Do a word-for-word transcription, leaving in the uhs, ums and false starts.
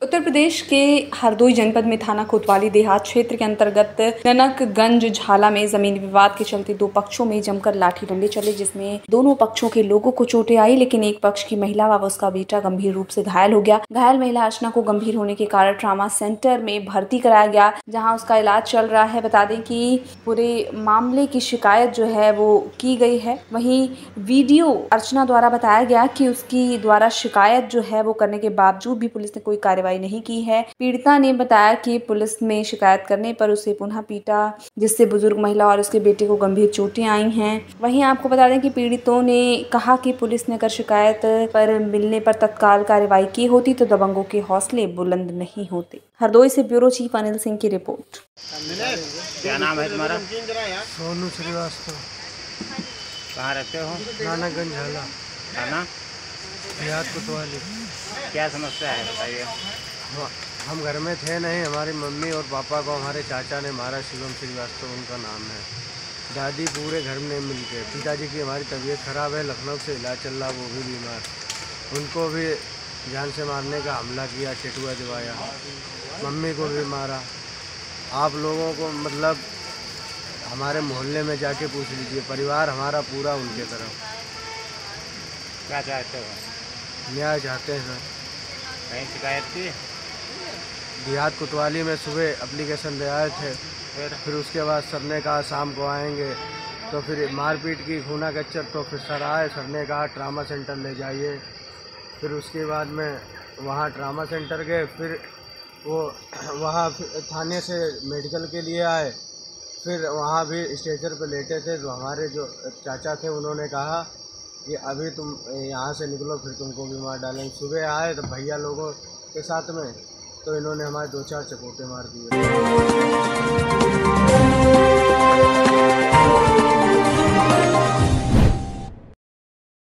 उत्तर प्रदेश के हरदोई जनपद में थाना कोतवाली देहात क्षेत्र के अंतर्गत ननकगंज झाला में जमीनी विवाद के चलते दो पक्षों में जमकर लाठी डंडे चले, जिसमें दोनों पक्षों के लोगों को चोटें आई, लेकिन एक पक्ष की महिला व उसका बेटा गंभीर रूप से घायल हो गया। घायल महिला अर्चना को गंभीर होने के कारण ट्रामा सेंटर में भर्ती कराया गया, जहाँ उसका इलाज चल रहा है। बता दें कि पूरे मामले की शिकायत जो है वो की गई है। वहीं वीडियो अर्चना द्वारा बताया गया कि उसकी द्वारा शिकायत जो है वो करने के बावजूद भी पुलिस ने कोई कार्रवाई नहीं की है। पीड़िता ने बताया कि पुलिस में शिकायत करने पर उसे पुनः पीटा, जिससे बुजुर्ग महिला और उसके बेटे को गंभीर चोटें आई हैं। वहीं आपको बता दें कि पीड़ितों ने कहा कि पुलिस ने अगर शिकायत पर मिलने पर तत्काल कार्रवाई की होती तो दबंगों के हौसले बुलंद नहीं होते। हरदोई से ब्यूरो चीफ अनिल सिंह की रिपोर्ट। क्या नाम है तुम्हारा? सोनू श्रीवास्तव। कहाँ रहते हो? ननकगंज झाला थाना देहात कोतवाली। क्या समस्या है बताइए। हम घर में थे नहीं, हमारी मम्मी और पापा को हमारे चाचा ने मारा। शिवम श्रीवास्तव उनका नाम है। दादी पूरे घर में मिल के, पिताजी की हमारी तबीयत ख़राब है, लखनऊ से इलाज चल रहा, वो भी बीमार। उनको भी जान से मारने का हमला किया, चेटुआ दिवाया, मम्मी को भी मारा। आप लोगों को मतलब हमारे मोहल्ले में जाके पूछ लीजिए, परिवार हमारा पूरा उनके तरफ। क्या चाहते हो? न्याय चाहते हैं। कहीं शिकायत की? देहात कोतवाली में सुबह एप्लीकेशन दे आए थे, फिर फिर उसके बाद सर ने कहा शाम को आएंगे, तो फिर मारपीट की, खूना कच्चर, तो फिर सर आए, सर ने कहा ट्रामा सेंटर ले जाइए। फिर उसके बाद में वहाँ ट्रामा सेंटर गए, फिर वो वहाँ थाने से मेडिकल के लिए आए। फिर वहाँ भी स्ट्रेचर पे लेटे थे, तो हमारे जो चाचा थे उन्होंने कहा कि अभी तुम यहाँ से निकलो, फिर तुमको भी मार डालेंगे। सुबह आए तो भैया लोगों के साथ में, तो इन्होंने हमारे दो चार चपोटे मार दिए।